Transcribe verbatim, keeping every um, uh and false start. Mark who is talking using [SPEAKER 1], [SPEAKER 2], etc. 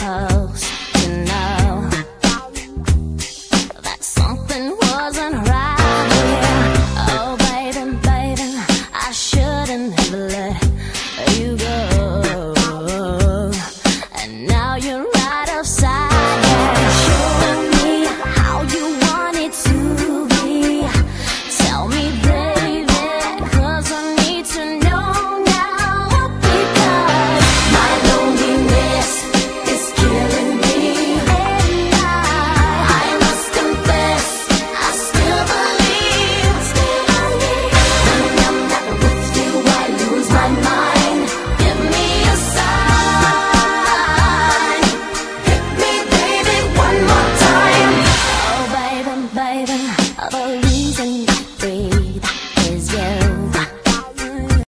[SPEAKER 1] supposed to know that something wasn't right here. Oh baby, baby, I shouldn't have let you go, and now you're right upside down. Show me how you want it to be. Tell me, baby, 'cause I need to know now, because my loneliness is killing me, and I, I must confess, I still believe, still believe. When I'm not with you, I lose my mind. Give me a sign, hit me, baby, one more time. Oh baby, baby,